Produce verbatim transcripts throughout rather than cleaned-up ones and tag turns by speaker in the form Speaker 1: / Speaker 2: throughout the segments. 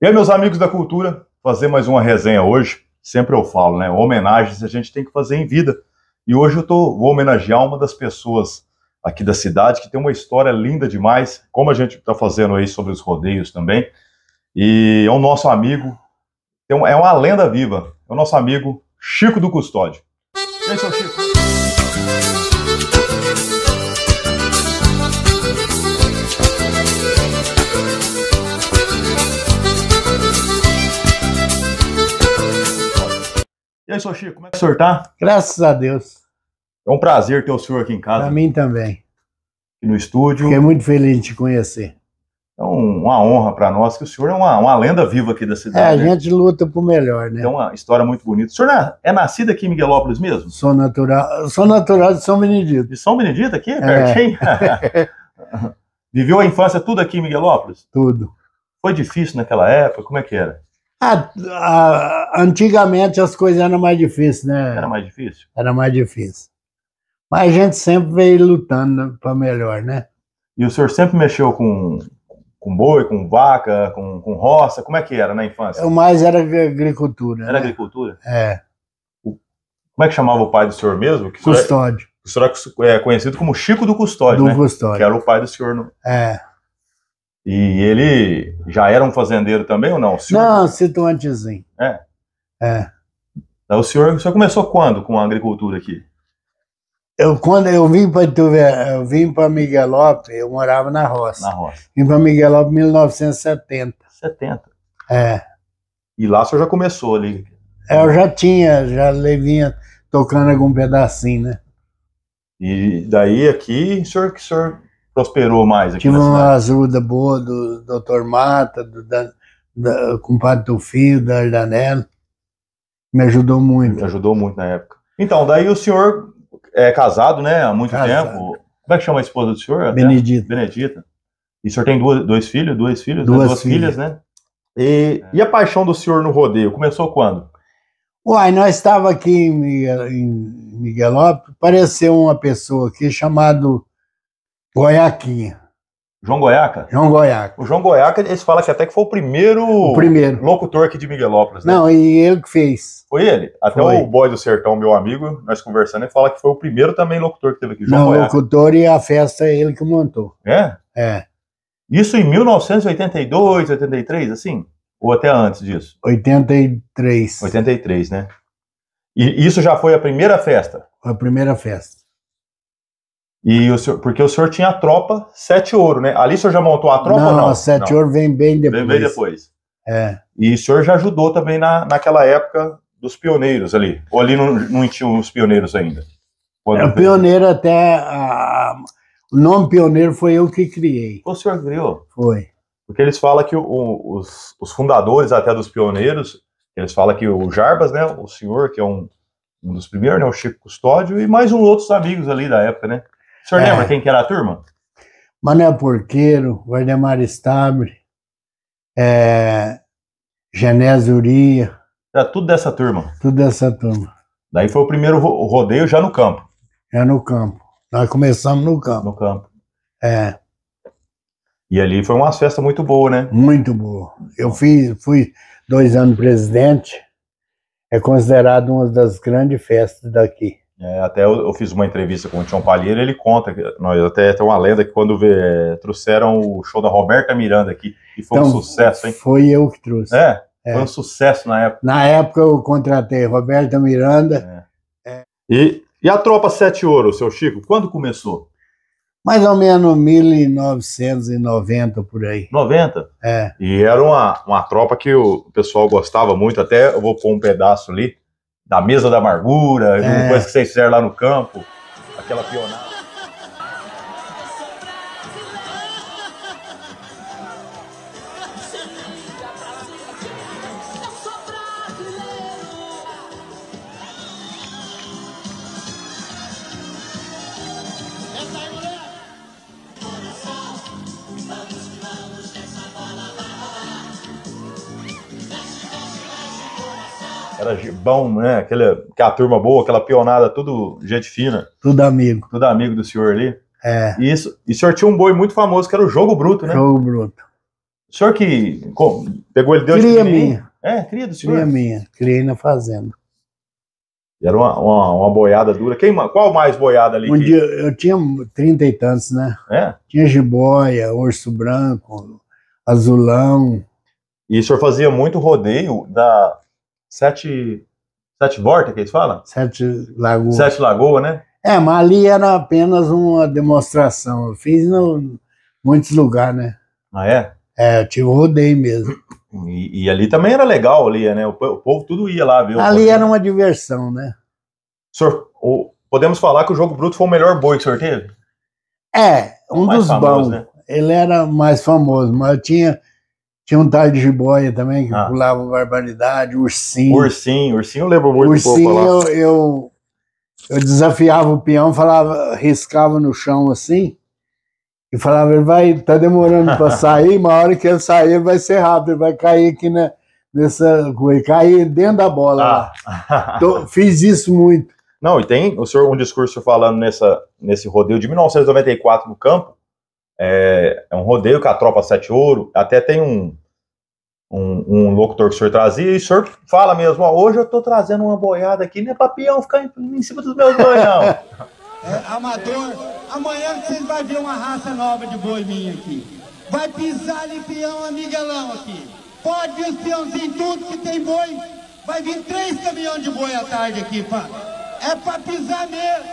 Speaker 1: E aí, meus amigos da cultura, fazer mais uma resenha hoje. Sempre eu falo, né? Homenagens a gente tem que fazer em vida. E hoje eu tô, vou homenagear uma das pessoas aqui da cidade que tem uma história linda demais, como a gente está fazendo aí sobre os rodeios também. E é o nosso amigo, é uma lenda viva, é o nosso amigo Chico do Custódio. E aí, seu Chico? E aí, seu Chico, como é que o senhor tá?
Speaker 2: Graças a Deus.
Speaker 1: É um prazer ter o senhor aqui em casa.
Speaker 2: Para mim também.
Speaker 1: Aqui no estúdio.
Speaker 2: Fiquei muito feliz de te conhecer.
Speaker 1: É um, uma honra para nós, que o senhor é uma, uma lenda viva aqui da cidade.
Speaker 2: É, a
Speaker 1: né?
Speaker 2: gente luta por melhor, né?
Speaker 1: É uma história muito bonita. O senhor é, é nascido aqui em Miguelópolis mesmo?
Speaker 2: Sou natural, sou natural de São Benedito.
Speaker 1: De São Benedito aqui,
Speaker 2: É.
Speaker 1: pertinho? Viveu a infância tudo aqui em Miguelópolis?
Speaker 2: Tudo.
Speaker 1: Foi difícil naquela época? Como é que era?
Speaker 2: Ah, ah, antigamente as coisas eram mais difíceis, né?
Speaker 1: Era mais difícil?
Speaker 2: Era mais difícil. Mas a gente sempre veio lutando para melhor, né?
Speaker 1: E o senhor sempre mexeu com, com boi, com vaca, com, com roça? Como é que era na infância?
Speaker 2: O mais era agricultura.
Speaker 1: Era
Speaker 2: né?
Speaker 1: agricultura?
Speaker 2: É.
Speaker 1: Como é que chamava o pai do senhor mesmo? Que o senhor é-
Speaker 2: Custódio.
Speaker 1: O senhor é conhecido como Chico do Custódio,
Speaker 2: Do
Speaker 1: né?
Speaker 2: Custódio.
Speaker 1: Que era o pai do senhor. No...
Speaker 2: É.
Speaker 1: E ele já era um fazendeiro também ou não? O senhor...
Speaker 2: Não, situantezinho.
Speaker 1: É?
Speaker 2: É.
Speaker 1: Então, o senhor, o senhor começou quando com a agricultura aqui?
Speaker 2: Eu, quando eu vim para eu vim para Miguelópolis, eu morava na roça.
Speaker 1: Na roça.
Speaker 2: Vim para Miguelópolis em mil novecentos e setenta.
Speaker 1: setenta.
Speaker 2: É.
Speaker 1: E lá o senhor já começou ali?
Speaker 2: Eu já tinha, já vinha tocando algum pedacinho, né?
Speaker 1: E daí aqui, o senhor, que o senhor prosperou mais aqui
Speaker 2: Tive
Speaker 1: na
Speaker 2: uma
Speaker 1: cidade?
Speaker 2: ajuda boa do doutor Mata, do da, da, compadre Tufio, da Ardanello. Me ajudou
Speaker 1: Me
Speaker 2: muito.
Speaker 1: ajudou muito na época. Então, daí o senhor é casado, né, há muito
Speaker 2: Casado.
Speaker 1: tempo. Como é que chama a esposa do senhor? até?
Speaker 2: Benedito.
Speaker 1: Benedita. E o senhor tem duas, dois filhos? Duas filhas?
Speaker 2: Duas
Speaker 1: né? Duas filhas,
Speaker 2: filhas.
Speaker 1: né? E, e a paixão do senhor no rodeio? Começou quando?
Speaker 2: Uai, nós estávamos aqui em, Miguel, em Miguelópolis, apareceu uma pessoa aqui chamado Goiaquinha,
Speaker 1: João Goiaca?
Speaker 2: João Goiaca.
Speaker 1: O João Goiaca, eles falam que até que foi o primeiro,
Speaker 2: O primeiro.
Speaker 1: locutor aqui de Miguelópolis, né?
Speaker 2: Não, e ele que fez.
Speaker 1: Foi ele. Até
Speaker 2: Foi.
Speaker 1: o boy do sertão, meu amigo, nós conversando, ele fala que foi o primeiro também locutor que teve aqui, João
Speaker 2: Não, o
Speaker 1: Goiaca.
Speaker 2: locutor e a festa é ele que montou.
Speaker 1: É?
Speaker 2: É,
Speaker 1: Isso em mil novecentos e oitenta e dois, oitenta e três, assim? Ou até antes disso?
Speaker 2: oitenta e três.
Speaker 1: oitenta e três, né? E isso já foi a primeira festa?
Speaker 2: Foi a primeira festa.
Speaker 1: E o senhor, porque o senhor tinha a tropa Sete Ouro, né? Ali o senhor já montou a tropa
Speaker 2: não,
Speaker 1: ou não?
Speaker 2: a Sete
Speaker 1: Não.
Speaker 2: Ouro vem bem depois.
Speaker 1: Veio bem depois.
Speaker 2: É.
Speaker 1: E o senhor já ajudou também na, naquela época dos pioneiros ali. Ou ali não, não tinham os pioneiros ainda? Quando
Speaker 2: É, o pioneiro até... a- o nome pioneiro foi eu que criei.
Speaker 1: O senhor criou?
Speaker 2: Foi.
Speaker 1: Porque eles falam que o- o- os, os fundadores até dos pioneiros, eles falam que o Jarbas, né? O senhor, que é um, um dos primeiros, né? O Chico Custódio, e mais uns outros amigos ali da época, né? O senhor
Speaker 2: É.
Speaker 1: lembra quem que era a turma?
Speaker 2: Mané Porqueiro, Valdemar Stabre, é, Genésio Uria,
Speaker 1: Era tudo dessa turma.
Speaker 2: tudo essa turma.
Speaker 1: Daí foi o primeiro ro- rodeio já no campo.
Speaker 2: Já no campo. Nós começamos no campo.
Speaker 1: No campo.
Speaker 2: É,
Speaker 1: E ali foi uma festa muito boa, né?
Speaker 2: muito boa. Eu fiz, fui dois anos presidente. É considerado uma das grandes festas daqui.
Speaker 1: É, até eu, eu fiz uma entrevista com o Tião Palheiro, ele conta, que nós até tem uma lenda que quando vê, trouxeram o show da Roberta Miranda aqui, e foi um
Speaker 2: Então,
Speaker 1: sucesso, hein?
Speaker 2: Foi eu que trouxe.
Speaker 1: É,
Speaker 2: É.
Speaker 1: foi um sucesso na época.
Speaker 2: Na época eu contratei Roberta Miranda,
Speaker 1: E, e a tropa Sete Ouro, seu Chico, quando começou?
Speaker 2: mais ou menos mil novecentos e noventa por aí.
Speaker 1: noventa?
Speaker 2: É.
Speaker 1: E era uma, uma tropa que o pessoal gostava muito, até eu vou pôr um pedaço ali, da Mesa da Amargura,
Speaker 2: É.
Speaker 1: depois que vocês fizeram lá no campo, aquela pionada. Era bom, né? Aquela, aquela turma boa, aquela pionada, tudo gente fina,
Speaker 2: Tudo amigo.
Speaker 1: tudo amigo do senhor ali.
Speaker 2: É.
Speaker 1: E, isso, e o senhor tinha um boi muito famoso, que era o Jogo Bruto, né?
Speaker 2: Jogo Bruto.
Speaker 1: O senhor que, com- Pegou ele, deu
Speaker 2: Cria minha.
Speaker 1: É, cria do senhor?
Speaker 2: Cria minha. Criei na fazenda.
Speaker 1: Era uma, uma, uma boiada dura. Quem, qual mais boiada ali?
Speaker 2: Um
Speaker 1: que...
Speaker 2: dia, eu tinha trinta e tantos, né?
Speaker 1: É?
Speaker 2: Tinha jiboia, urso branco, azulão.
Speaker 1: E o senhor fazia muito rodeio da sete, sete vortas, que eles falam?
Speaker 2: Sete lagoas.
Speaker 1: Sete lagoas, né?
Speaker 2: É, mas ali era apenas uma demonstração. Eu fiz em muitos lugares, né?
Speaker 1: Ah, é?
Speaker 2: É, eu tive rodeio mesmo.
Speaker 1: E, e ali também era legal, ali, né? O, o povo tudo ia lá ver.
Speaker 2: Ali era uma diversão, né?
Speaker 1: Senhor, o, podemos falar que o Jogo Bruto foi o melhor boi que o senhor teve?
Speaker 2: É, um
Speaker 1: mais
Speaker 2: dos
Speaker 1: famoso,
Speaker 2: bons.
Speaker 1: Né?
Speaker 2: Ele era mais famoso, mas eu tinha, tinha um tal de jiboia também, que
Speaker 1: ah.
Speaker 2: pulava barbaridade, ursinho.
Speaker 1: Ursinho, ursinho eu lembro muito
Speaker 2: ursinho,
Speaker 1: do povo falar.
Speaker 2: Eu, eu, eu desafiava o peão, falava, riscava no chão assim, e falava, ele vai, tá demorando para sair, uma hora que ele sair, ele vai ser rápido, ele vai cair aqui na, nessa coisa, cair dentro da bola. Ah. Então, fiz isso muito.
Speaker 1: Não, e tem o senhor, um discurso falando nessa, nesse rodeio de mil novecentos e noventa e quatro no campo, é, é um rodeio com a tropa Sete Ouro, até tem um, um, um locutor que o senhor trazia, e o senhor fala mesmo, ó, hoje eu tô trazendo uma boiada aqui, não é pra peão ficar em, em cima dos meus bois, não.
Speaker 3: É, amador, amanhã vocês vão ver uma raça nova de boi minha aqui. Vai pisar ali peão a Miguelão aqui. Pode vir os peãozinhos tudo que tem boi. Vai vir três caminhões de boi à tarde aqui, pá. É pra pisar mesmo.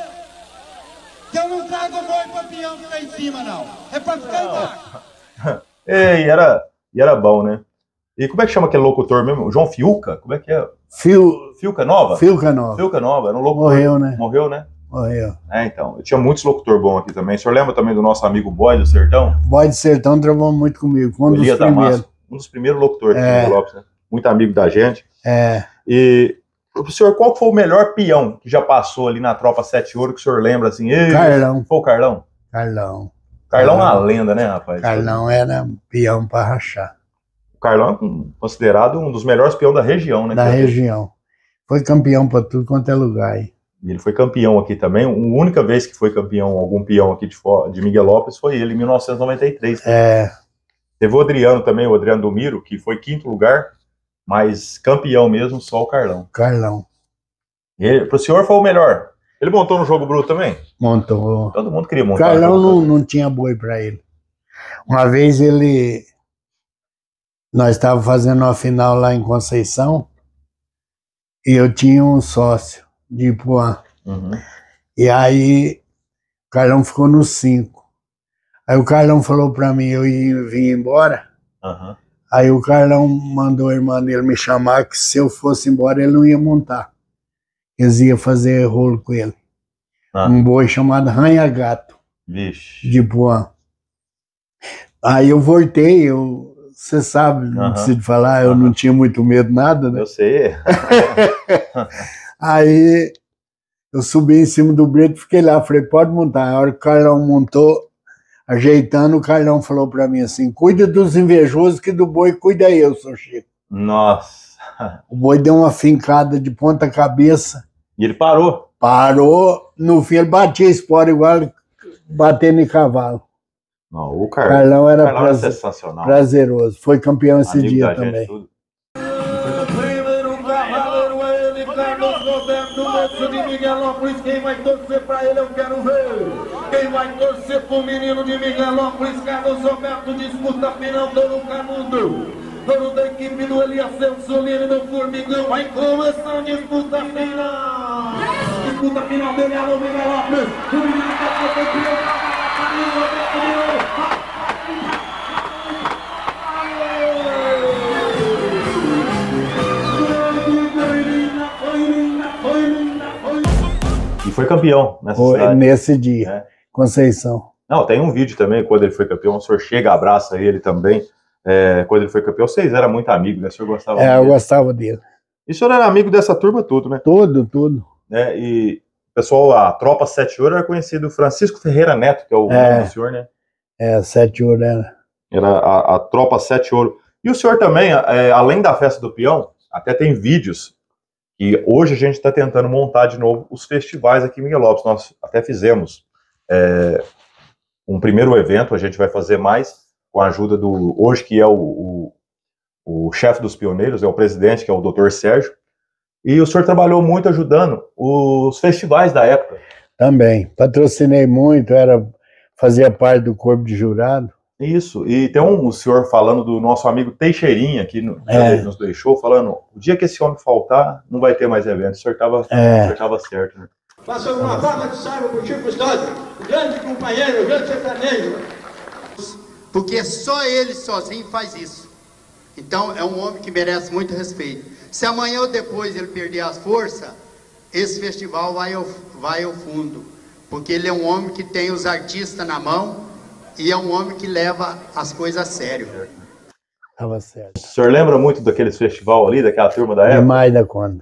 Speaker 3: Que eu não trago boi pra peão ficar em cima, não. É pra ficar embaixo.
Speaker 1: E era, e era bom, né? E como é que chama aquele locutor mesmo? O João Fiuca? Como é que é?
Speaker 2: Fil...
Speaker 1: Fiuca Nova?
Speaker 2: Fiuca Nova.
Speaker 1: Fiuca Nova, era um locutor.
Speaker 2: Morreu, né?
Speaker 1: Morreu, né?
Speaker 2: Morreu.
Speaker 1: É, então. Eu tinha muitos locutores bons aqui também. O senhor lembra também do nosso amigo Boy do Sertão?
Speaker 2: Boy do Sertão trabalhou muito comigo. Um dos
Speaker 1: Elias
Speaker 2: primeiros.
Speaker 1: Damasco, um dos primeiros locutores
Speaker 2: É.
Speaker 1: do Lopes, né? Muito amigo da gente.
Speaker 2: É.
Speaker 1: E, o senhor, qual foi o melhor peão que já passou ali na tropa Sete Ouro que o senhor lembra assim? Ei,
Speaker 2: Carlão.
Speaker 1: Foi o Carlão?
Speaker 2: Carlão.
Speaker 1: Carlão é uma lenda, né, rapaz?
Speaker 2: Carlão era peão para rachar.
Speaker 1: O Carlão é considerado um dos melhores peões da região, né?
Speaker 2: Da região. Foi campeão para tudo quanto é lugar aí.
Speaker 1: Ele foi campeão aqui também. A única vez que foi campeão, algum peão aqui de, de Miguelópolis, foi ele, em mil novecentos e noventa e três.
Speaker 2: É.
Speaker 1: Teve o Adriano também, o Adriano do Miro, que foi quinto lugar, mas campeão mesmo, só o Carlão.
Speaker 2: Carlão.
Speaker 1: Ele, pro senhor foi o melhor. Ele montou no Jogo Bruto também?
Speaker 2: Montou.
Speaker 1: Todo mundo queria montar.
Speaker 2: Carlão não, não tinha boi para ele. Uma vez ele... Nós estávamos fazendo uma final lá em Conceição e eu tinha um sócio de Ipuã.
Speaker 1: Uhum.
Speaker 2: E aí o Carlão ficou no cinco. Aí o Carlão falou para mim, eu ia vir embora.
Speaker 1: Uhum.
Speaker 2: Aí o Carlão mandou a irmã dele me chamar, que se eu fosse embora ele não ia montar. Eles iam fazer rolo com ele.
Speaker 1: Ah.
Speaker 2: Um boi chamado Ranha-Gato.
Speaker 1: Vixe.
Speaker 2: De Ipuã. Aí eu voltei, eu... Você sabe, não
Speaker 1: uhum.
Speaker 2: preciso falar, eu uhum. não tinha muito medo, nada, né?
Speaker 1: Eu sei.
Speaker 2: Aí eu subi em cima do brito e fiquei lá, falei, pode montar. A hora que o Carlão montou, ajeitando, o Carlão falou pra mim assim, cuida dos invejosos que do boi cuida eu, seu Chico.
Speaker 1: Nossa.
Speaker 2: O boi deu uma fincada de ponta cabeça.
Speaker 1: E ele parou?
Speaker 2: Parou, no fim ele batia a espora igual batendo em cavalo.
Speaker 1: Não, o Carlão,
Speaker 2: Carlão era,
Speaker 1: Carlão
Speaker 2: prazer,
Speaker 1: era sensacional.
Speaker 2: Prazeroso. Foi campeão esse
Speaker 1: Amigo
Speaker 2: dia
Speaker 1: da
Speaker 2: também.
Speaker 1: Gente, tudo.
Speaker 4: Primeiro cavaleiro é ele, Carlos Roberto, moço de Miguelópolis. Quem vai torcer pra ele eu quero ver. Quem vai torcer pro menino de Miguelópolis, Carlos Roberto, disputa final do Canudo. Dono da equipe do Elias Solino do Formigão. Vai começar a disputa final. Disputa final dele, alô Miguelópolis. O menino tá campeão.
Speaker 1: E foi campeão nessa
Speaker 2: foi
Speaker 1: cidade.
Speaker 2: Nesse dia, é. Conceição.
Speaker 1: Não, tem um vídeo também, quando ele foi campeão, o senhor chega, abraça ele também. É, quando ele foi campeão, vocês eram muito amigos, né? O senhor gostava
Speaker 2: é,
Speaker 1: dele?
Speaker 2: É, eu gostava dele.
Speaker 1: E o senhor era amigo dessa turma tudo, né?
Speaker 2: Tudo, tudo.
Speaker 1: É, e o pessoal, a tropa Sete Ouro era conhecido Francisco Ferreira Neto, que é o
Speaker 2: é,
Speaker 1: nome do senhor, né?
Speaker 2: É, Sete Ouro era.
Speaker 1: Era a, a tropa Sete Ouro. E o senhor também, é, além da festa do peão, até tem vídeos, e hoje a gente está tentando montar de novo os festivais aqui em Miguelópolis. Nós até fizemos é, um primeiro evento, a gente vai fazer mais, com a ajuda do, hoje que é o, o, o chefe dos pioneiros, é o presidente, que é o doutor Sérgio, e o senhor trabalhou muito ajudando os festivais da época.
Speaker 2: Também, patrocinei muito, era, fazia parte do corpo de jurado.
Speaker 1: Isso, e tem um o senhor falando do nosso amigo Teixeirinha, que no,
Speaker 2: É.
Speaker 1: nos deixou, falando, o dia que esse homem faltar, não vai ter mais evento. O senhor estava
Speaker 2: É.
Speaker 1: certo, né?
Speaker 3: Faça uma forma de salva para o Chico Custódio, o grande companheiro, o grande sertanejo.
Speaker 5: Porque só ele sozinho faz isso. Então é um homem que merece muito respeito. Se amanhã ou depois ele perder as forças, esse festival vai ao, vai ao fundo. Porque ele é um homem que tem os artistas na mão e é um homem que leva as coisas a sério.
Speaker 2: Tava certo.
Speaker 1: O senhor lembra muito daqueles festival ali, daquela turma da época?
Speaker 2: Demais da conta.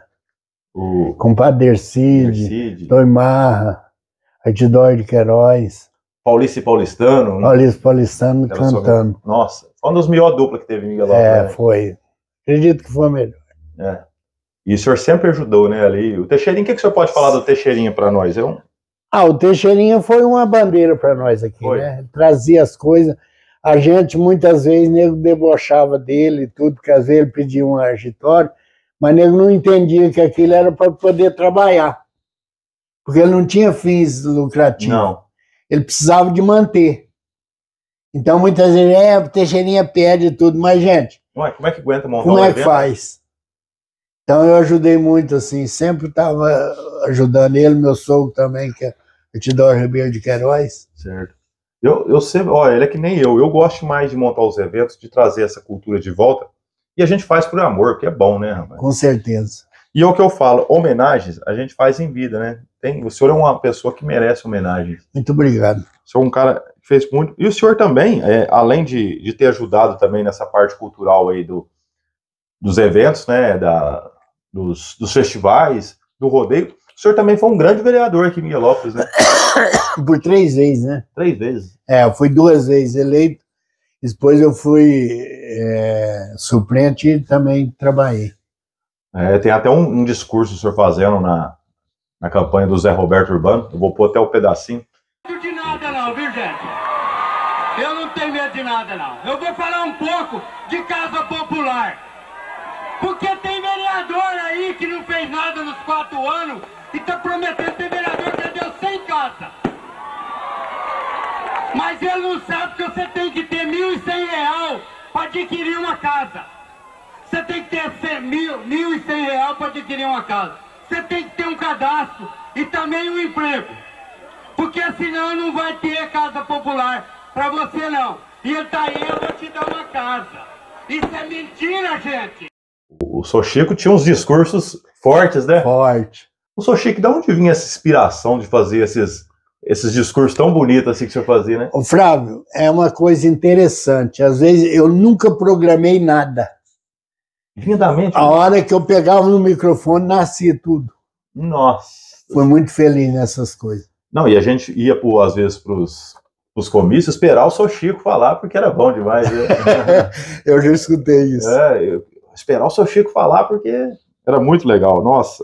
Speaker 1: O
Speaker 2: Compadre Ercide,
Speaker 1: Ercide,
Speaker 2: Doimarra, Artidói de Queiroz,
Speaker 1: Paulista e Paulistano.
Speaker 2: Paulista Paulistano
Speaker 1: Era
Speaker 2: cantando.
Speaker 1: sobre- Nossa, foi uma das melhores duplas que teve em Miguel
Speaker 2: É,
Speaker 1: Lopes, né?
Speaker 2: foi. Acredito que foi a melhor.
Speaker 1: É. E o senhor sempre ajudou, né, ali. O Teixeirinha, o que, que o senhor pode falar do Teixeirinha para nós? É um...
Speaker 2: Ah, o Teixeirinha foi uma bandeira para nós aqui,
Speaker 1: Foi.
Speaker 2: né? Ele trazia as coisas. A gente, muitas vezes, nego debochava dele e tudo, porque às vezes ele pedia um argitório, mas nego não entendia que aquilo era para poder trabalhar. Porque ele não tinha fins lucrativos.
Speaker 1: Não.
Speaker 2: Ele precisava de manter. Então, muitas vezes, é, o Teixeirinha perde tudo, mas, gente,
Speaker 1: Ué, como é que aguenta montar
Speaker 2: como
Speaker 1: um
Speaker 2: é que
Speaker 1: evento?
Speaker 2: faz? Então, eu ajudei muito, assim, sempre estava ajudando ele, meu sogro também, que é o Tidor Ribeiro de Queiroz.
Speaker 1: Certo. Eu, eu sempre, olha, ele é que nem eu. Eu gosto mais de montar os eventos, de trazer essa cultura de volta. E a gente faz por amor, que é bom, né, rapaz?
Speaker 2: Com certeza.
Speaker 1: E é o que eu falo, homenagens a gente faz em vida, né? Tem, o senhor é uma pessoa que merece homenagens.
Speaker 2: Muito obrigado.
Speaker 1: O senhor é um cara que fez muito. E o senhor também, é, além de, de ter ajudado também nessa parte cultural aí do, dos eventos, né? Da, dos, dos festivais, do rodeio, o senhor também foi um grande vereador aqui em Miguelópolis, né?
Speaker 2: Por três vezes, né?
Speaker 1: Três vezes.
Speaker 2: É, eu fui duas vezes eleito, depois eu fui é, suplente e também trabalhei.
Speaker 1: É, tem até um, um discurso o senhor fazendo na, na campanha do Zé Roberto Urbano. Eu vou pôr até o pedacinho.
Speaker 3: Não tenho medo de nada não, viu, gente? Eu não tenho medo de nada não. Eu vou falar um pouco de Casa Popular. Porque tem vereador aí que não fez nada nos quatro anos e tá prometendo ter vereador que deu cem casas. Mas ele não sabe que você tem que ter mil e cem real para adquirir uma casa. Você tem que ter cem, mil, mil e cem real para adquirir uma casa. Você tem que ter um cadastro e também um emprego. Porque senão não vai ter casa popular para você não. E ele tá aí, eu vou te dar uma casa. Isso é mentira, gente.
Speaker 1: O senhor Chico tinha uns discursos fortes, né?
Speaker 2: Forte.
Speaker 1: O senhor Chico, de onde vinha essa inspiração de fazer esses, esses discursos tão bonitos assim que o senhor fazia, né?
Speaker 2: Ô, Flávio, é uma coisa interessante. Às vezes eu nunca programei nada.
Speaker 1: Vinha da mente.
Speaker 2: A hora que eu pegava no microfone, nascia tudo.
Speaker 1: Nossa.
Speaker 2: Fui muito feliz nessas coisas.
Speaker 1: Não, e a gente ia, pô, às vezes, para os comícios, esperar o senhor Chico falar, porque era bom demais. Né?
Speaker 2: Eu já escutei isso.
Speaker 1: É, eu, esperar o senhor Chico falar, porque era muito legal, nossa.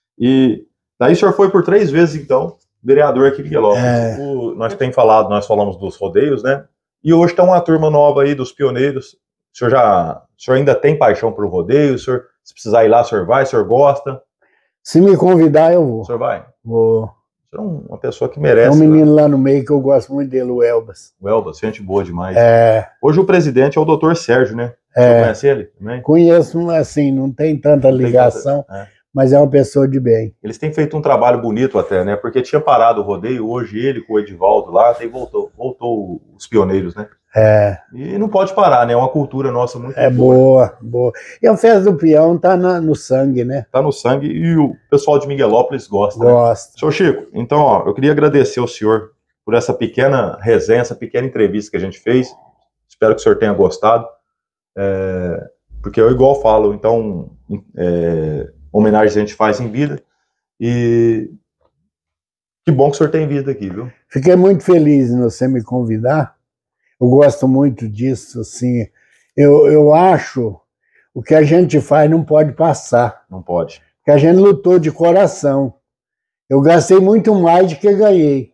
Speaker 1: E daí o senhor foi por três vezes, então, vereador aqui em Miguelópolis.
Speaker 2: É.
Speaker 1: O, nós temos falado, nós falamos dos rodeios, né? E hoje está uma turma nova aí dos pioneiros. O senhor já, o senhor ainda tem paixão pelo rodeio? O senhor, se precisar ir lá, o senhor vai? O senhor gosta?
Speaker 2: Se me convidar, eu vou.
Speaker 1: O senhor vai?
Speaker 2: Vou.
Speaker 1: O senhor é uma pessoa que
Speaker 2: Tem
Speaker 1: merece.
Speaker 2: um menino lá no meio que eu gosto muito dele, o Elbas.
Speaker 1: O Elbas, gente boa demais.
Speaker 2: É,
Speaker 1: Hoje o presidente é o doutor Sérgio, né? O senhor
Speaker 2: é,
Speaker 1: conhece ele também?
Speaker 2: conheço, assim, não tem tanta
Speaker 1: Não tem
Speaker 2: ligação,
Speaker 1: tanta- é.
Speaker 2: mas é uma pessoa de bem.
Speaker 1: Eles têm feito um trabalho bonito até, né? Porque tinha parado o rodeio, hoje ele com o Edivaldo lá, tem voltou, voltou os pioneiros, né?
Speaker 2: É,
Speaker 1: E não pode parar, né? É uma cultura nossa muito
Speaker 2: é boa, boa. E a festa do peão tá na- no sangue, né?
Speaker 1: Tá no sangue e o pessoal de Miguelópolis gosta, né?
Speaker 2: Gosto.
Speaker 1: Senhor Chico, então, ó, eu queria agradecer ao senhor por essa pequena resenha, essa pequena entrevista que a gente fez. Espero que o senhor tenha gostado. É, porque eu igual falo, então, é, homenagem a gente faz em vida. E que bom que o senhor tem vindo aqui, viu?
Speaker 2: Fiquei muito feliz em você me convidar. Eu gosto muito disso, assim. Eu, eu acho o que a gente faz não pode passar.
Speaker 1: Não pode.
Speaker 2: Porque a gente lutou de coração. Eu gastei muito mais do que ganhei.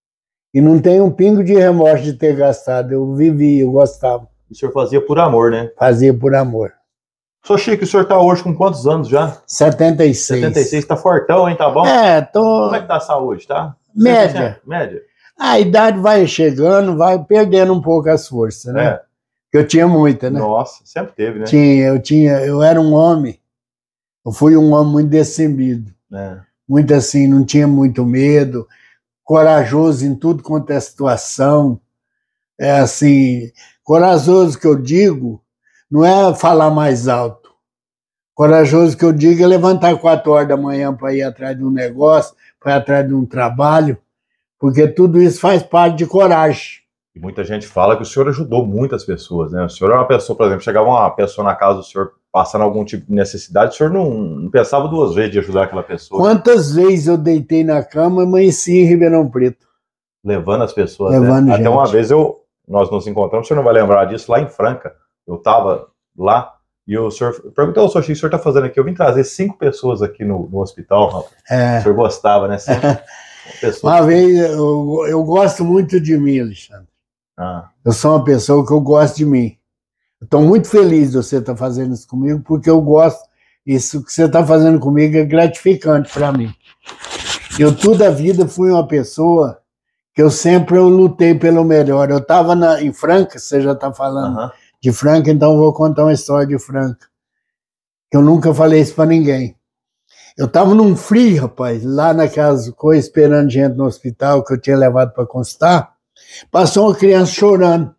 Speaker 2: E não tenho um pingo de remorso de ter gastado. Eu vivi, eu gostava.
Speaker 1: O senhor fazia por amor, né?
Speaker 2: Fazia por amor.
Speaker 1: Sou Chico, o senhor tá hoje com quantos anos já?
Speaker 2: setenta e seis.
Speaker 1: setenta e seis, tá fortão, hein? Tá bom?
Speaker 2: É, tô...
Speaker 1: Como é que tá a saúde, tá?
Speaker 2: Média.
Speaker 1: Média.
Speaker 2: A idade vai chegando, vai perdendo um pouco as forças, né?
Speaker 1: É.
Speaker 2: Porque eu tinha muita, né?
Speaker 1: Nossa, sempre teve, né?
Speaker 2: Tinha, eu tinha, eu era um homem, eu fui um homem muito destemido.
Speaker 1: É.
Speaker 2: Muito assim, não tinha muito medo, corajoso em tudo quanto é situação. É assim, corajoso que eu digo, não é falar mais alto. Corajoso que eu digo é levantar quatro horas da manhã para ir atrás de um negócio, para ir atrás de um trabalho, porque tudo isso faz parte de coragem.
Speaker 1: E muita gente fala que o senhor ajudou muitas pessoas, né? O senhor é uma pessoa, por exemplo, chegava uma pessoa na casa do senhor passando algum tipo de necessidade, o senhor não, não pensava duas vezes de ajudar aquela pessoa.
Speaker 2: Quantas vezes eu deitei na cama e amanheci em Ribeirão Preto?
Speaker 1: Levando as pessoas,
Speaker 2: Levando
Speaker 1: né?
Speaker 2: gente.
Speaker 1: Até uma vez eu, nós nos encontramos, o senhor não vai lembrar disso, lá em Franca. Eu estava lá e o senhor perguntou, o senhor, o que o senhor está fazendo aqui? Eu vim trazer cinco pessoas aqui no, no hospital, rapaz.
Speaker 2: É.
Speaker 1: O senhor gostava, né? Sempre pessoas.
Speaker 2: Uma vez, eu, eu gosto muito de mim, Alexandre.
Speaker 1: Ah.
Speaker 2: Eu sou uma pessoa que eu gosto de mim. Estou muito feliz de você estar fazendo isso comigo, porque eu gosto. Isso que você está fazendo comigo é gratificante para mim. Eu toda a vida fui uma pessoa que eu sempre eu lutei pelo melhor. Eu estava em Franca, você já está falando
Speaker 1: Uh-huh.
Speaker 2: de Franca, então eu vou contar uma história de Franca. Que eu nunca falei isso para ninguém. Eu estava num frio, rapaz, lá naquelas coisas, esperando gente no hospital que eu tinha levado para consultar. Passou uma criança chorando.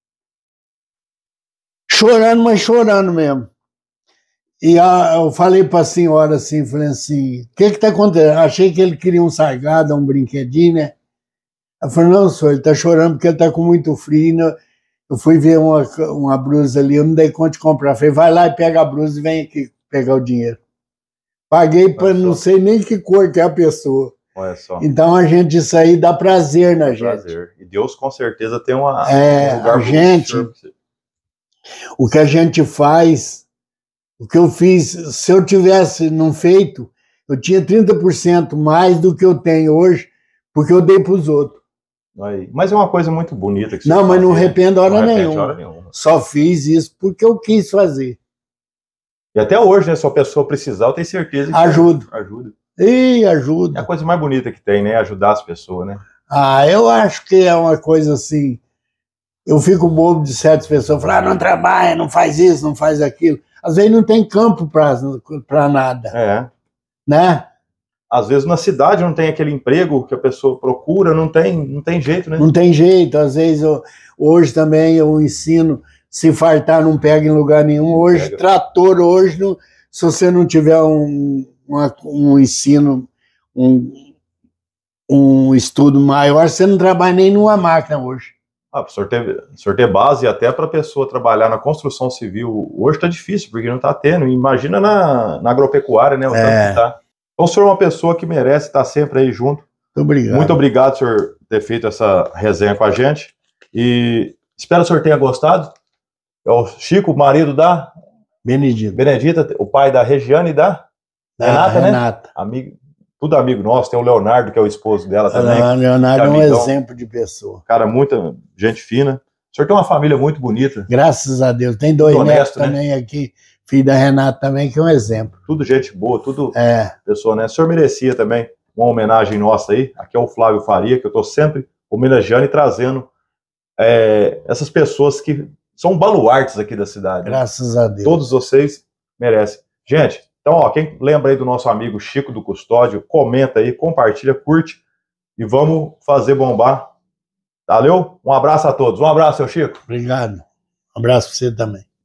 Speaker 2: Chorando, mas chorando mesmo. E a, eu falei para a senhora assim, falei assim, o que está acontecendo? Achei que ele queria um sargado, um brinquedinho, né? Ela falou, não, senhor, ele está chorando porque ele está com muito frio. Né? Eu fui ver uma, uma blusa ali, eu não dei conta de comprar. Falei, vai lá e pega a blusa e vem aqui pegar o dinheiro. Paguei para não sei nem que cor que é a pessoa.
Speaker 1: Olha só.
Speaker 2: Então a gente, isso aí dá prazer na gente.
Speaker 1: Prazer. E Deus com certeza tem uma,
Speaker 2: é,
Speaker 1: um lugar
Speaker 2: a gente, o que a gente faz, o que eu fiz, se eu tivesse não feito, eu tinha trinta por cento mais do que eu tenho hoje, porque eu dei para os outros.
Speaker 1: Aí. Mas é uma coisa muito bonita. Que
Speaker 2: não, mas não arrependo hora,
Speaker 1: não
Speaker 2: nenhuma.
Speaker 1: hora nenhuma.
Speaker 2: Só fiz isso porque eu quis fazer.
Speaker 1: E até hoje, né, se a pessoa precisar, eu tenho certeza que
Speaker 2: ajuda.
Speaker 1: ajuda.
Speaker 2: E ajuda.
Speaker 1: É a coisa mais bonita que tem, né? Ajudar as pessoas, né?
Speaker 2: Ah, eu acho que é uma coisa assim. Eu fico bobo de certas pessoas, falar, ah, não trabalha, não faz isso, não faz aquilo. Às vezes não tem campo para nada.
Speaker 1: É.
Speaker 2: Né?
Speaker 1: Às vezes na cidade não tem aquele emprego que a pessoa procura, não tem, não tem jeito, né?
Speaker 2: Não tem jeito. Às vezes, eu, hoje também eu ensino, se fartar não pega em lugar nenhum. Hoje, pega. Trator, hoje, não, se você não tiver um, uma, um ensino, um, um estudo maior, você não trabalha nem numa máquina hoje.
Speaker 1: Ah, o senhor ter, o senhor ter base até para a pessoa trabalhar na construção civil, hoje está difícil, porque não está tendo. Imagina na, na agropecuária, né? O
Speaker 2: é.
Speaker 1: Tá. Então, o senhor é uma pessoa que merece estar sempre aí junto.
Speaker 2: Muito obrigado.
Speaker 1: Muito obrigado, senhor, ter feito essa resenha com a gente. E espero que o senhor tenha gostado. É o Chico, o marido da
Speaker 2: Benedita.
Speaker 1: Benedita, o pai da Regiane e da
Speaker 2: da
Speaker 1: Renata, né?
Speaker 2: Renata.
Speaker 1: Amigo, tudo amigo nosso. Tem o Leonardo, que é o esposo dela também.
Speaker 2: O Leonardo é um exemplo de pessoa.
Speaker 1: Cara, muita gente fina. O senhor tem uma família muito bonita.
Speaker 2: Graças a Deus. Tem dois
Speaker 1: muito
Speaker 2: netos
Speaker 1: honesto,
Speaker 2: também
Speaker 1: né?
Speaker 2: aqui. Filho da Renata também, que é um exemplo.
Speaker 1: Tudo gente boa, tudo
Speaker 2: é.
Speaker 1: pessoa, né? O senhor merecia também uma homenagem nossa aí. Aqui é o Flávio Faria, que eu estou sempre homenageando e trazendo é, essas pessoas que são baluartes aqui da cidade.
Speaker 2: Graças
Speaker 1: né?
Speaker 2: a Deus.
Speaker 1: Todos vocês merecem. Gente, então, ó, quem lembra aí do nosso amigo Chico do Custódio, comenta aí, compartilha, curte e vamos fazer bombar. Valeu? Um abraço a todos. Um abraço, seu Chico.
Speaker 2: Obrigado. Um abraço para você também.